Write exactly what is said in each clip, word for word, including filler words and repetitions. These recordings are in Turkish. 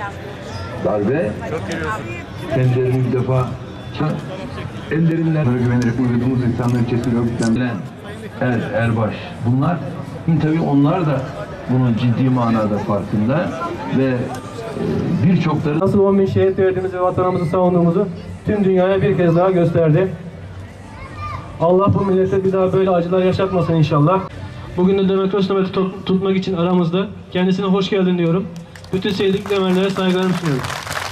Darbe kendilerini bir defa en derinden güvenerek uyuduğumuz insanların içerisinde örgütlenen Er, Erbaş. Bunlar tabii onlar da bunun ciddi manada farkında ve e, birçokları nasıl on bin şehit verdiğimizi ve vatanımızı savunduğumuzu tüm dünyaya bir kez daha gösterdi. Allah bu millete bir daha böyle acılar yaşatmasın inşallah. Bugün de demokrasi nöbeti tutmak için aramızda. Kendisine hoş geldin diyorum. Bütün sevdikli emellere saygılarımı sunuyorum.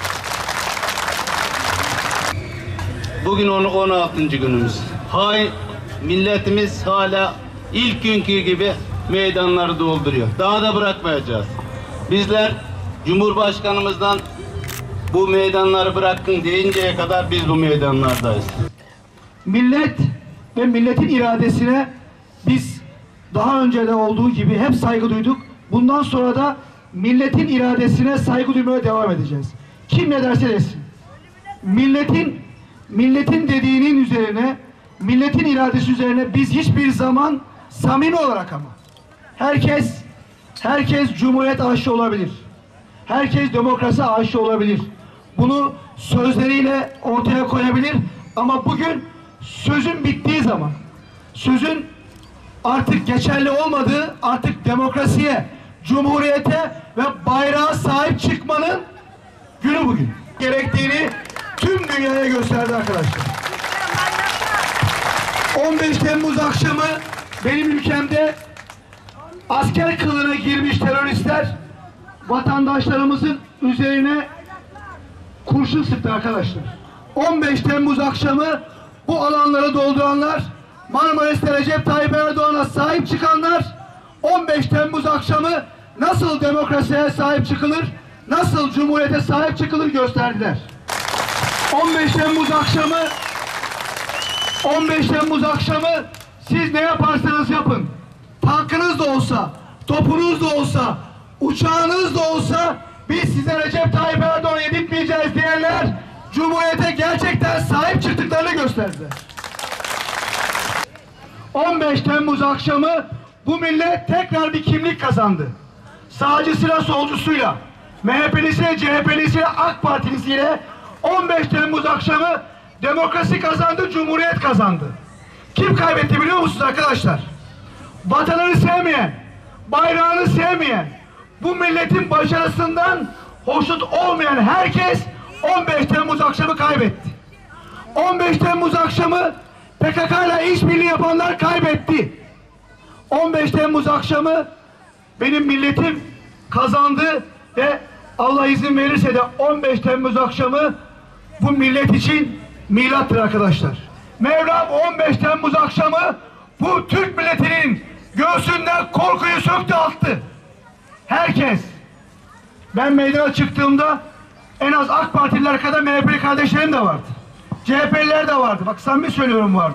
Bugün on altıncı günümüz. Hay milletimiz hala ilk günkü gibi meydanları dolduruyor. Daha da bırakmayacağız. Bizler Cumhurbaşkanımızdan bu meydanları bırakın deyinceye kadar biz bu meydanlardayız. Millet ve milletin iradesine biz daha önce de olduğu gibi hep saygı duyduk. Bundan sonra da milletin iradesine saygı duymaya devam edeceğiz. Kim ne derse desin. Milletin milletin dediğinin üzerine, milletin iradesi üzerine biz hiçbir zaman samimi olarak ama herkes herkes cumhuriyet aşığı olabilir. Herkes demokrasi aşığı olabilir. Bunu sözleriyle ortaya koyabilir ama bugün sözün bittiği zaman, sözün artık geçerli olmadığı, artık demokrasiye, cumhuriyete ve bayrağa sahip çıkmanın günü bugün. Gerektiğini tüm dünyaya gösterdi arkadaşlar. on beş Temmuz akşamı benim ülkemde asker kılığına girmiş teröristler vatandaşlarımızın üzerine kurşun sıktı arkadaşlar. on beş Temmuz akşamı bu alanları dolduranlar, Marmaris'te Recep Tayyip Erdoğan'a sahip çıkanlar, on beş Temmuz akşamı nasıl demokrasiye sahip çıkılır, nasıl cumhuriyete sahip çıkılır gösterdiler. on beş Temmuz akşamı on beş Temmuz akşamı siz ne yaparsanız yapın, tankınız da olsa, topunuz da olsa, uçağınız da olsa biz size Recep Tayyip Erdoğan'ı yedirtmeyeceğiz diyenler cumhuriyete gerçekten sahip çıktıklarını gösterdiler. on beş Temmuz akşamı bu millet tekrar bir kimlik kazandı. Sağcısıyla solcusuyla, M H P'lisiyle C H P'lisiyle AK Partilisiyle on beş Temmuz akşamı demokrasi kazandı, cumhuriyet kazandı. Kim kaybetti biliyor musunuz arkadaşlar? Vatanını sevmeyen, bayrağını sevmeyen, bu milletin başarısından hoşnut olmayan herkes on beş Temmuz akşamı kaybetti. on beş Temmuz akşamı P K K ile işbirliği yapanlar kaybetti. on beş Temmuz akşamı benim milletim kazandı ve Allah izin verirse de on beş Temmuz akşamı bu millet için milattır arkadaşlar. Mevlam on beş Temmuz akşamı bu Türk milletinin göğsünden korkuyu söktü attı. Herkes, ben meydana çıktığımda en az AK Partililer kadar M H P'li kardeşlerim de vardı. C H P'liler de vardı. Bak samimi söylüyorum vardı.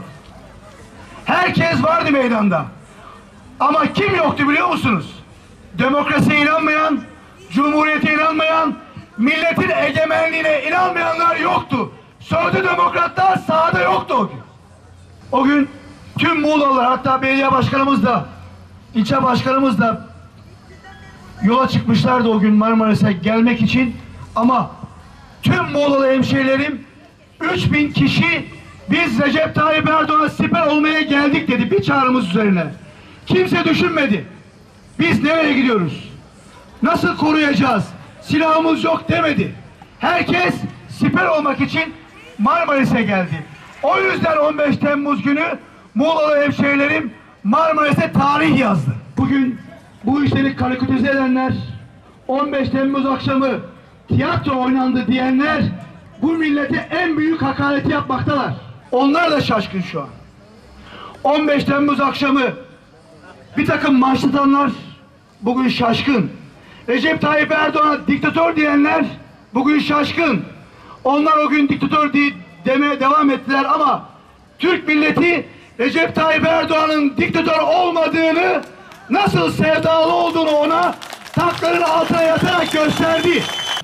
Herkes vardı meydanda. Ama kim yoktu biliyor musunuz? Demokrasiye inanmayan, cumhuriyete inanmayan, milletin egemenliğine inanmayanlar yoktu. Sözde demokratlar sahada yoktu o gün. O gün tüm Muğlalılar, hatta belediye başkanımız da, ilçe başkanımız da yola çıkmışlardı o gün Marmaris'e gelmek için. Ama tüm Muğlalı hemşehrilerim, üç bin kişi biz Recep Tayyip Erdoğan'a siper olmaya geldik dedi bir çağrımız üzerine. Kimse düşünmedi. Biz nereye gidiyoruz? Nasıl koruyacağız? Silahımız yok demedi. Herkes siper olmak için Marmaris'e geldi. O yüzden on beş Temmuz günü Muğlalı hemşehrilerim Marmaris'e tarih yazdı. Bugün bu işleri karikatürize edenler, on beş Temmuz akşamı tiyatro oynandı diyenler bu millete en büyük hakareti yapmaktalar. Onlar da şaşkın şu an. on beş Temmuz akşamı bir takım marşlatanlar bugün şaşkın. Recep Tayyip Erdoğan'a diktatör diyenler bugün şaşkın. Onlar o gün diktatör diye demeye devam ettiler ama Türk milleti Recep Tayyip Erdoğan'ın diktatör olmadığını, nasıl sevdalı olduğunu ona tankların altına yatarak gösterdi.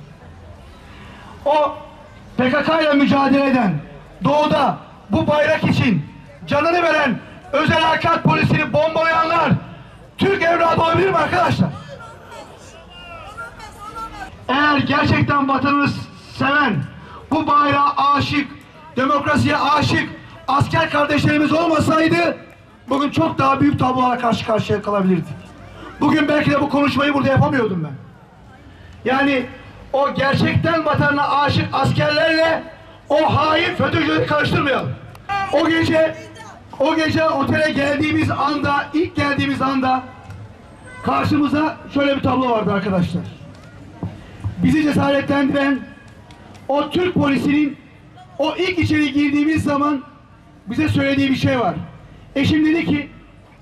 O P K K ile mücadele eden, doğuda bu bayrak için canını veren özel harekat polisini bombalayanlar Türk evladı olabilir mi arkadaşlar? eğer gerçekten vatanını seven, bu bayrağa aşık, demokrasiye aşık asker kardeşlerimiz olmasaydı bugün çok daha büyük tablolara karşı karşıya kalabilirdik. Bugün belki de bu konuşmayı burada yapamıyordum ben. Yani o gerçekten vatanına aşık askerlerle o hain FETÖ'cüleri karıştırmayalım. O gece o gece otele geldiğimiz anda, ilk geldiğimiz anda karşımıza şöyle bir tablo vardı arkadaşlar. Bizi cesaretlendiren o Türk polisinin o ilk içeri girdiğimiz zaman bize söylediği bir şey var. Eşim dedi ki,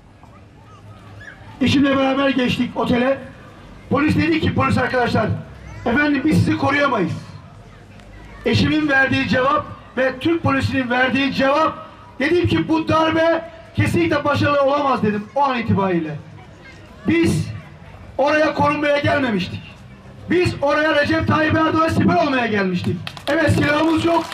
eşimle beraber geçtik otele. Polis dedi ki, polis arkadaşlar, efendim biz sizi koruyamayız. Eşimin verdiği cevap ve Türk polisinin verdiği cevap, dedim ki bu darbe kesinlikle başarılı olamaz dedim o an itibariyle. Biz oraya korunmaya gelmemiştik. Biz oraya Recep Tayyip Erdoğan'a siper olmaya gelmiştik. Evet, silahımız yoktu.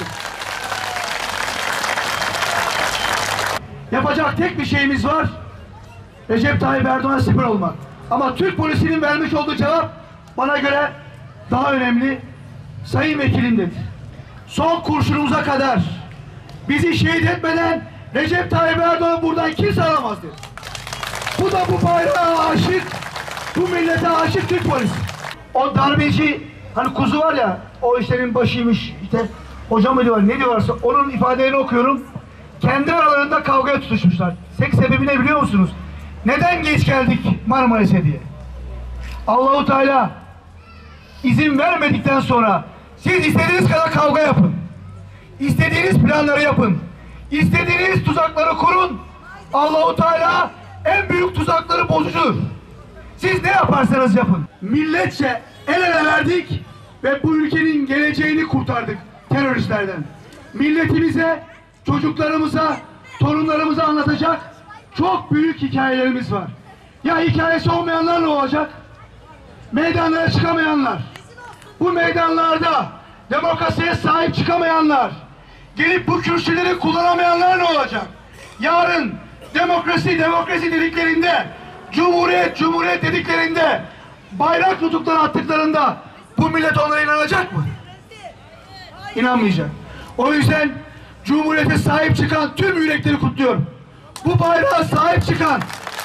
Yapacak tek bir şeyimiz var. Recep Tayyip Erdoğan'a siper olmak. Ama Türk polisinin vermiş olduğu cevap bana göre daha önemli. Sayın vekilim dedi. Son kurşunumuza kadar bizi şehit etmeden Recep Tayyip Erdoğan'ı buradan kimse alamaz dedi. Bu da bu bayrağa aşık, bu millete aşık Türk polisi. O darbeci, hani kuzu var ya, o işlerin başıymış, işte hocam mı diyor, ne diyorlarsa onun ifadelerini okuyorum. Kendi aralarında kavgaya tutuşmuşlar. Tek sebebi ne biliyor musunuz? Neden geç geldik Marmaris'e diye. Allahu Teala izin vermedikten sonra siz istediğiniz kadar kavga yapın. İstediğiniz planları yapın. İstediğiniz tuzakları kurun. Allahu Teala en büyük tuzakları bozucudur. Siz ne yaparsanız yapın. Milletçe el ele verdik ve bu ülkenin geleceğini kurtardık teröristlerden. Milletimize, çocuklarımıza, torunlarımıza anlatacak çok büyük hikayelerimiz var. Ya hikayesi olmayanlar ne olacak? Meydanlara çıkamayanlar, bu meydanlarda demokrasiye sahip çıkamayanlar, gelip bu kürsüleri kullanamayanlar ne olacak? Yarın demokrasi demokrasi dediklerinde, cumhuriyet cumhuriyet dediklerinde, bayrak tutukları attıklarında bu millet onlara inanacak mı? İnanmayacak. O yüzden cumhuriyete sahip çıkan tüm yürekleri kutluyorum. Bu bayrağa sahip çıkan,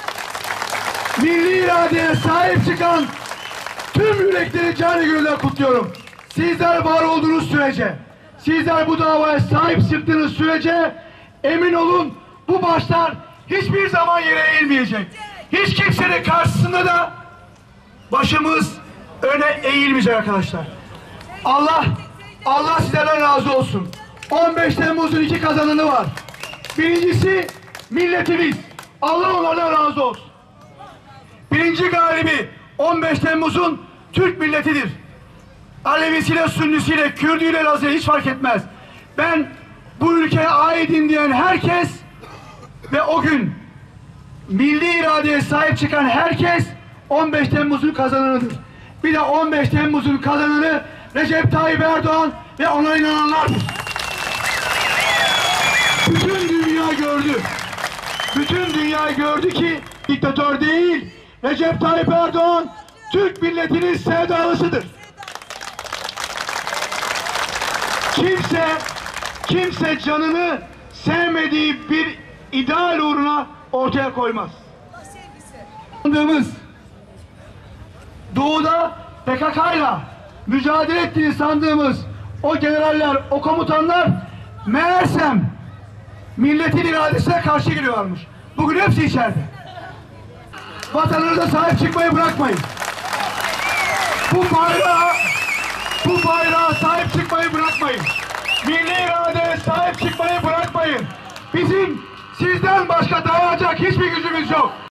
milli iradeye sahip çıkan tüm yürekleri canı gönülden kutluyorum. Sizler var olduğunuz sürece, sizler bu davaya sahip çıktığınız sürece emin olun bu başlar hiçbir zaman yere eğilmeyecek. Hiç kimsenin karşısında da başımız öne eğilmeyecek arkadaşlar. Allah Allah sizlerden razı olsun. on beş Temmuz'un iki kazananı var. Birincisi milletimiz. Allah onlardan razı olsun. Birinci galibi on beş Temmuz'un Türk milletidir. Alevisiyle, Sünnisiyle, Kürdüyle, Lazıyla hiç fark etmez. Ben bu ülkeye aidim diyen herkes ve o gün milli iradeye sahip çıkan herkes on beş Temmuz'un kazananıdır. Bir de on beş Temmuz'un kazananı Recep Tayyip Erdoğan ve ona inananlardır. Bütün dünya gördü. Bütün dünya gördü ki diktatör değil, Recep Tayyip Erdoğan Türk milletinin sevdalısıdır. Kimse, kimse canını sevmediği bir ideal uğruna ortaya koymaz. Doğuda P K K'yla mücadele ettiğini sandığımız o generaller, o komutanlar meğersem milletin iradesine karşı geliyorlarmış. Bugün hepsi içeride. Vatanınıza sahip çıkmayı bırakmayın. Bu bayrağa, bu bayrağa sahip çıkmayı bırakmayın. Milli iradeye sahip çıkmayı bırakmayın. Bizim sizden başka dayanacak hiçbir gücümüz yok.